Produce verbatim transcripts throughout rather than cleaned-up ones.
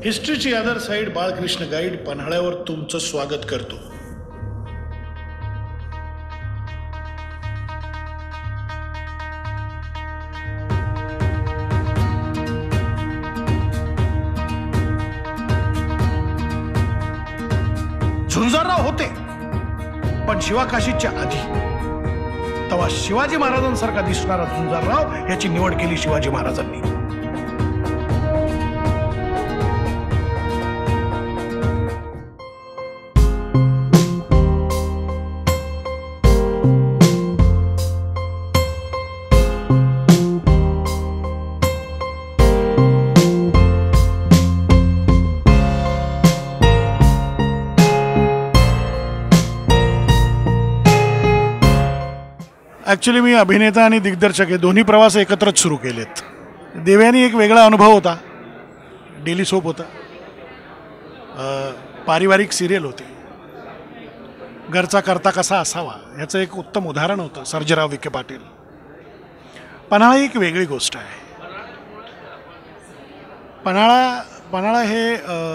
हिस्ट्रीची other side Balkrishna guide पन्हाळ्यावर तुमचं स्वागत करतो। झुंजारराव होते पण शिवाकाशीच्या आधी, तेव्हा शिवाजी महाराजांसारखा दिसणारा झुंजारराव याची निवड केली शिवाजी महाराजांनी। ॲक्च्युली मी अभिनेता आणि दिग्दर्शक हे दोन्ही प्रवास एकत्रच सुरू केलेत। देव्यानी एक वेगळा अनुभव होता, डेली सोप होता, पारिवारिक सिरियल होती, घरचा करता कसा असावा याचं एक उत्तम उदाहरण होतं सर्जेराव विखे पाटील। पन्हाळा एक वेगळी गोष्ट आहे। पन्हाळा पन्हाळा हे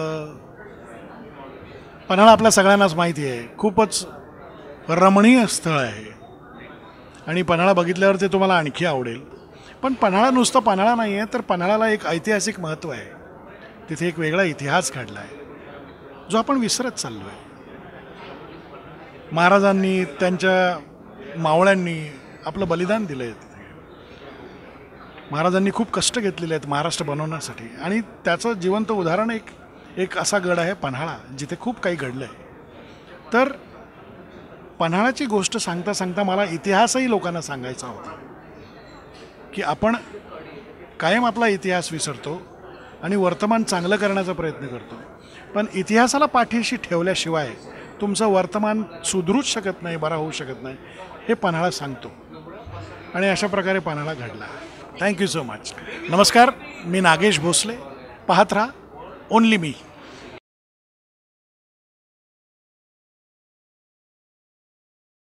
पन्हाळा आपल्या सगळ्यांनाच माहिती आहे, खूपच रमणीय स्थळ आहे आणि पन्हाळा बघितल्यावर ते तुम्हाला आणखी आवडेल। पण पन्हाळा नुसतं पन्हाळा नाही आहे, तर पन्हाळ्याला एक ऐतिहासिक महत्त्व आहे। तिथे एक वेगळा इतिहास घडला आहे जो आपण विसरत चाललो आहे। महाराजांनी त्यांच्या मावळ्यांनी आपलं बलिदान दिलं आहे। तिथे महाराजांनी खूप कष्ट घेतलेले आहेत महाराष्ट्र बनवण्यासाठी आणि त्याचं जिवंत उदाहरण एक एक असा गड आहे पन्हाळा, जिथे खूप काही घडलं आहे। तर पन्हाळ्याची गोष्ट सांगता सांगता मला इतिहासही लोकांना सांगायचा होता की आपण कायम आपला इतिहास विसरतो आणि वर्तमान चांगलं करण्याचा प्रयत्न करतो, पण इतिहासाला पाठीशी ठेवल्याशिवाय तुमचं वर्तमान सुधरूच शकत नाही, बरा होऊ शकत नाही, हे पन्हाळा सांगतो। आणि अशा प्रकारे पन्हाळा घडला। Thank you so much. नमस्कार, मी नागेश भोसले। पाहत राहा ओनली मी।